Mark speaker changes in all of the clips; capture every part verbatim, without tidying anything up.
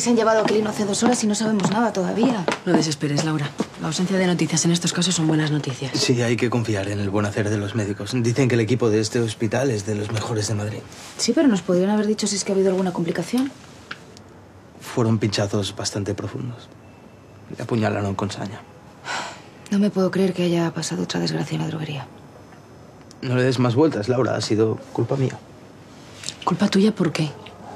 Speaker 1: se han llevado a Aquilino hace dos horas y no sabemos nada todavía.
Speaker 2: No desesperes, Laura. La ausencia de noticias en estos casos son buenas noticias.
Speaker 3: Sí, hay que confiar en el buen hacer de los médicos. Dicen que el equipo de este hospital es de los mejores de Madrid.
Speaker 1: Sí, pero nos podrían haber dicho si es que ha habido alguna complicación.
Speaker 3: Fueron pinchazos bastante profundos. Le apuñalaron con saña.
Speaker 1: No me puedo creer que haya pasado otra desgracia en la droguería.
Speaker 3: No le des más vueltas, Laura. Ha sido culpa mía.
Speaker 2: ¿Culpa tuya por qué?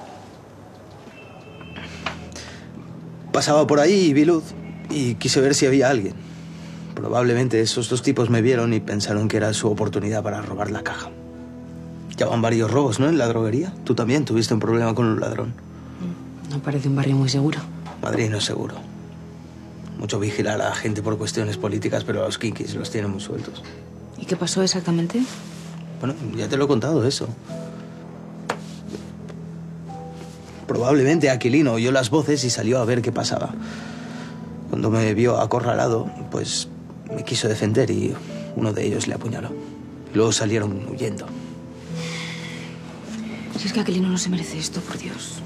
Speaker 3: Pasaba por ahí y vi luz y quise ver si había alguien. Probablemente esos dos tipos me vieron y pensaron que era su oportunidad para robar la caja. Ya van varios robos, ¿no? En la droguería. Tú también tuviste un problema con un ladrón.
Speaker 2: No parece un barrio muy seguro.
Speaker 3: Madrid no es seguro. Mucho vigilar a la gente por cuestiones políticas, pero a los kinkis los tienen muy sueltos.
Speaker 1: ¿Y qué pasó exactamente?
Speaker 3: Bueno, ya te lo he contado eso. Probablemente Aquilino oyó las voces y salió a ver qué pasaba. Cuando me vio acorralado, pues me quiso defender y uno de ellos le apuñaló. Luego salieron huyendo.
Speaker 1: Si es que Aquilino no se merece esto, por Dios.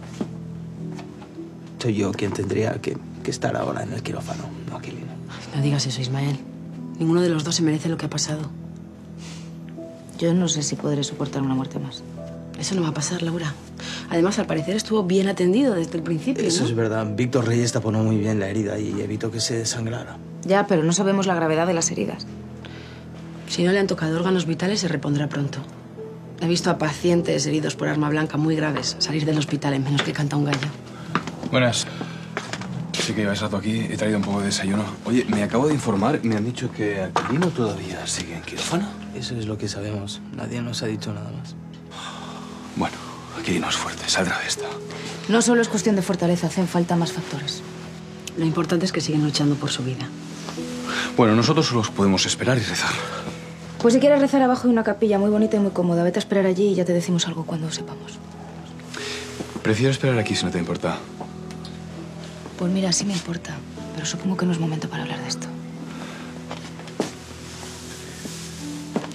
Speaker 3: Soy yo quien tendría que, que estar ahora en el quirófano, no Aquilino.
Speaker 2: No digas eso, Ismael. Ninguno de los dos se merece lo que ha pasado.
Speaker 1: Yo no sé si podré soportar una muerte más.
Speaker 2: Eso no va a pasar, Laura. Además, al parecer estuvo bien atendido desde el principio,
Speaker 3: Eso
Speaker 2: ¿no?
Speaker 3: es verdad. Víctor Reyes taponó muy bien la herida y evitó que se desangrara.
Speaker 1: Ya, pero no sabemos la gravedad de las heridas.
Speaker 2: Si no le han tocado órganos vitales, se repondrá pronto. He visto a pacientes heridos por arma blanca muy graves salir del hospital en menos que canta un gallo.
Speaker 4: Buenas. Sí que lleváis rato aquí. He traído un poco de desayuno. Oye, me acabo de informar. Me han dicho que Aquilino todavía sigue en quirófano.
Speaker 3: Eso es lo que sabemos. Nadie nos ha dicho nada más.
Speaker 4: Bueno, Aquilino es fuerte. Saldrá de esta.
Speaker 1: No solo es cuestión de fortaleza, hacen falta más factores.
Speaker 2: Lo importante es que siguen luchando por su vida.
Speaker 4: Bueno, nosotros solo podemos esperar y rezar.
Speaker 1: Pues si quieres rezar abajo hay una capilla muy bonita y muy cómoda. Vete a esperar allí y ya te decimos algo cuando sepamos.
Speaker 4: Prefiero esperar aquí si no te importa.
Speaker 1: Pues mira, sí me importa, pero supongo que no es momento para hablar de esto.